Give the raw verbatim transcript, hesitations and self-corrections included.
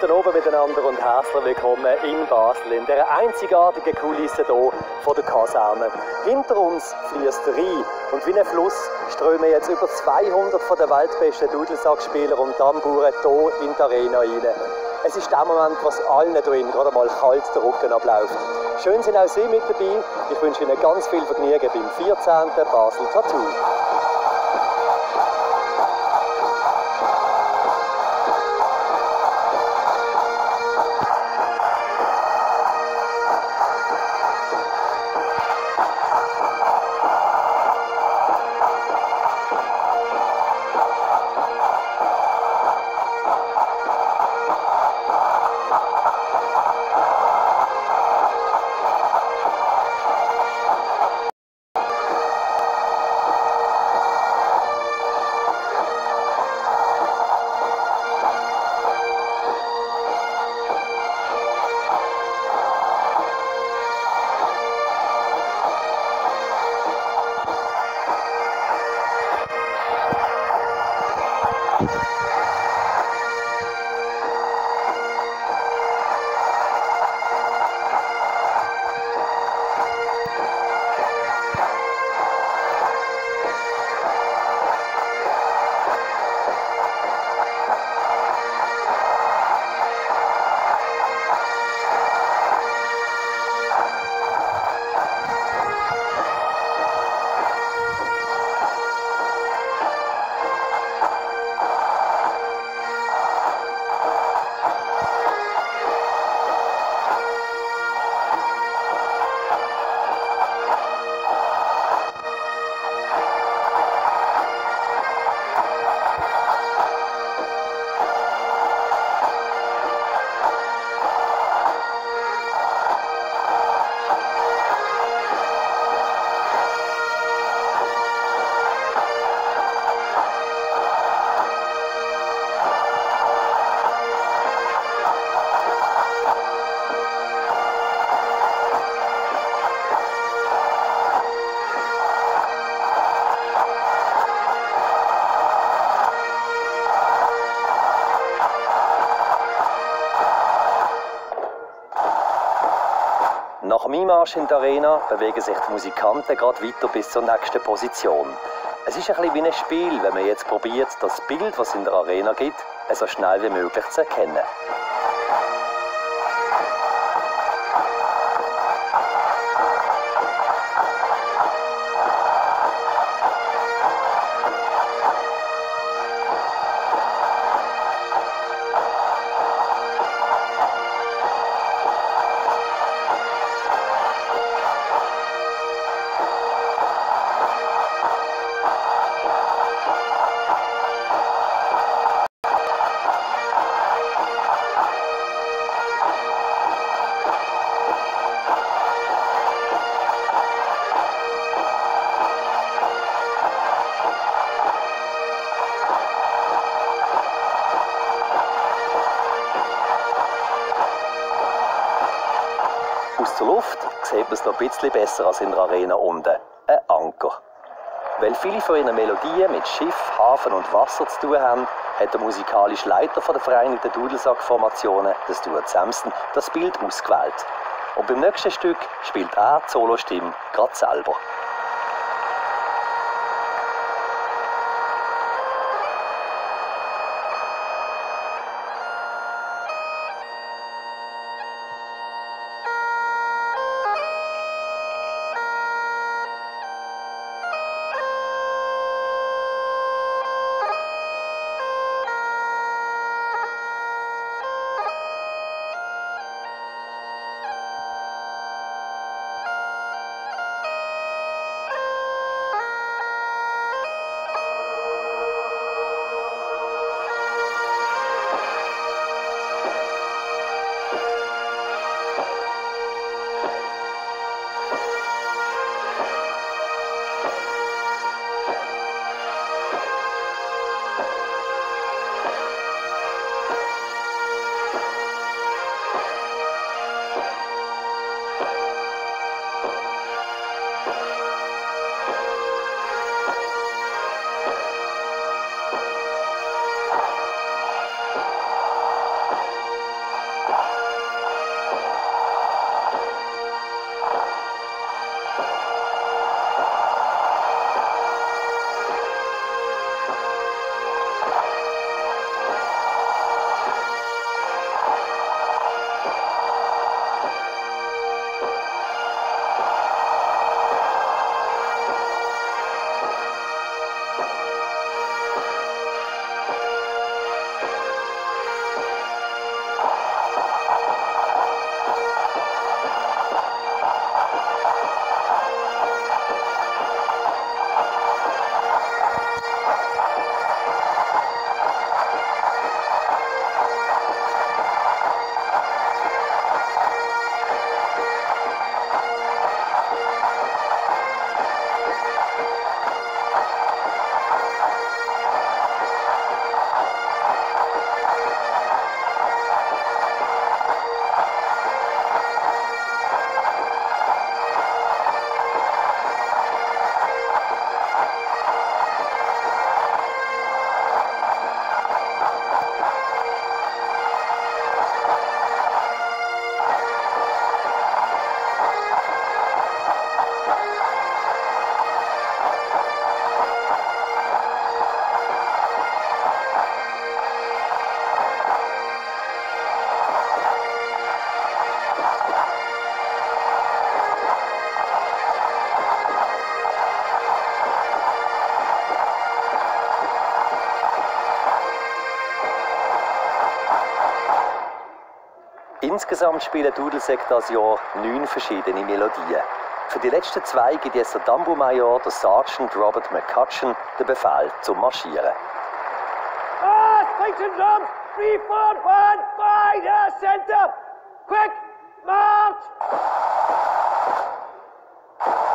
Guten Abend miteinander und herzlich willkommen in Basel, in dieser einzigartigen Kulisse hier von der Kaserne. Hinter uns fließt der Rhein und wie ein Fluss strömen jetzt über zweihundert von den weltbesten Dudelsackspielern und Tamburen hier in die Arena rein. Es ist der Moment, wo es allen drin gerade mal kalt der Rücken abläuft. Schön sind auch Sie mit dabei. Ich wünsche Ihnen ganz viel Vergnügen beim vierzehnten Basel Tattoo. Nach dem Einmarsch in die Arena bewegen sich die Musikanten gerade weiter bis zur nächsten Position. Es ist ein bisschen wie ein Spiel, wenn man jetzt probiert, das Bild, das es in der Arena gibt, so schnell wie möglich zu erkennen. Aus der Luft sieht man es noch ein bisschen besser als in der Arena unten. Ein Anker. Weil viele von ihren Melodien mit Schiff, Hafen und Wasser zu tun haben, hat der musikalische Leiter von der Vereinigten Dudelsack-Formationen, der Stuart Sampson, das Bild ausgewählt. Und beim nächsten Stück spielt er die Solostimme gerade selber. Insgesamt spielen Dudelsäcke das Jahr neun verschiedene Melodien. Für die letzten zwei gibt jetzt der Dambu-Major, der Sergeant Robert McCutcheon, den Befehl zum Marschieren. Ah, spikes and drums! Three, four, one, five, uh, center! Quick, march!